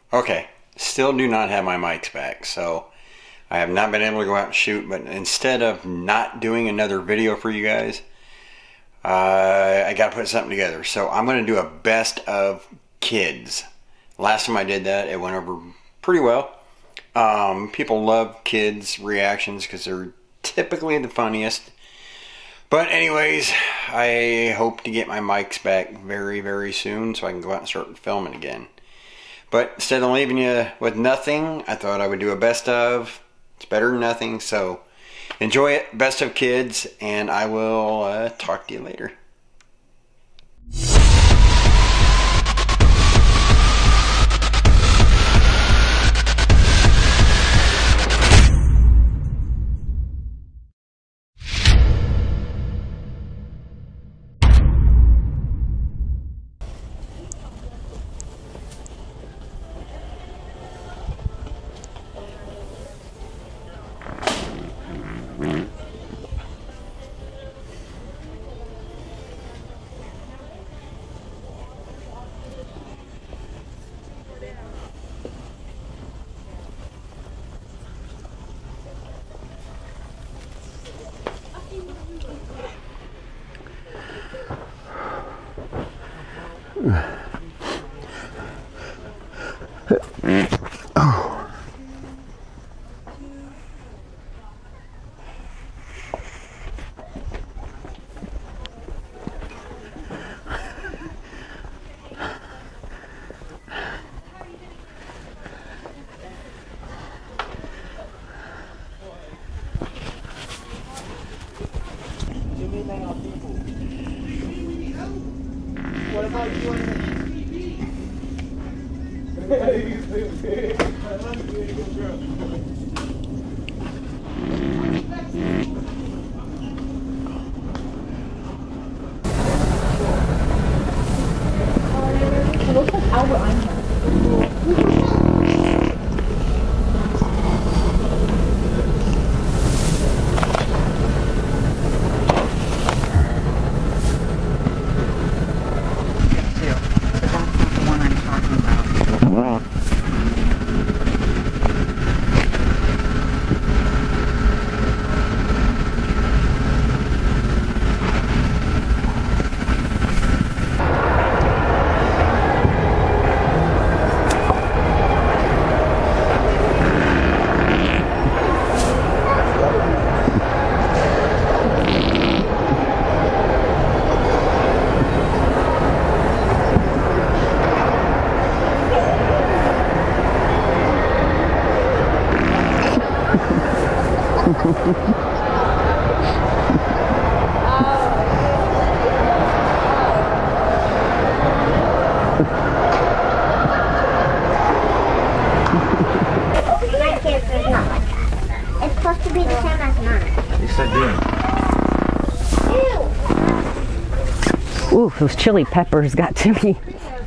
Okay, still do not have my mics back, so I have not been able to go out and shoot, but instead of not doing another video for you guys, I got to put something together. So I'm going to do a best of kids. Last time I did that, it went over pretty well. People love kids' reactions because they're typically the funniest. But anyways, I hope to get my mics back very, very soon so I can go out and start filming again. But instead of leaving you with nothing, I thought I would do a best of. It's better than nothing, so enjoy it. Best of kids, and I will talk to you later. What about you and It looks like Albert Einstein. It's supposed to be the same as mine. You said doing. Ooh, those chili peppers got to me.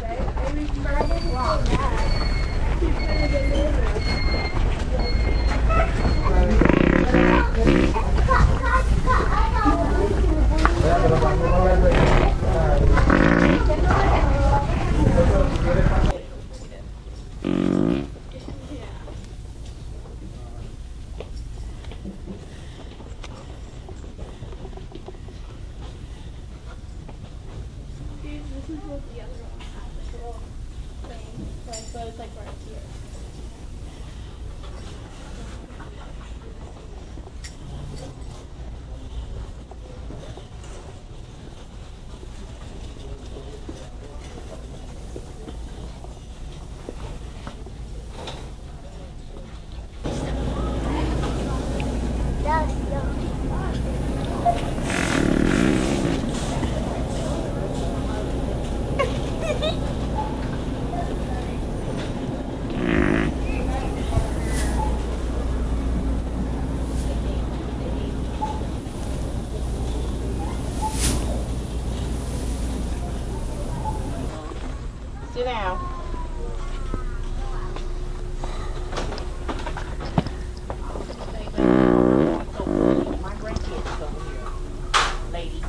This is what the other one has, like a little thing, but it's like right here. Sit down. My grandkids over here, lady.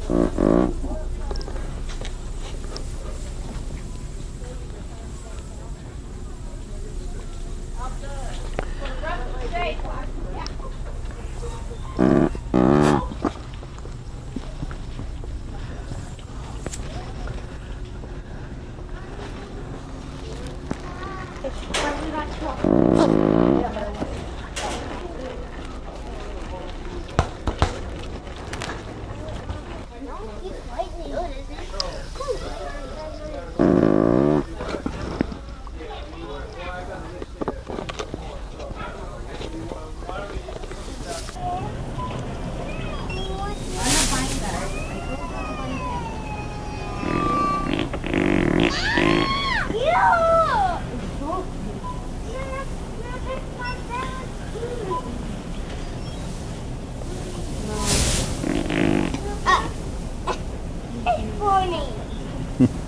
It's funny.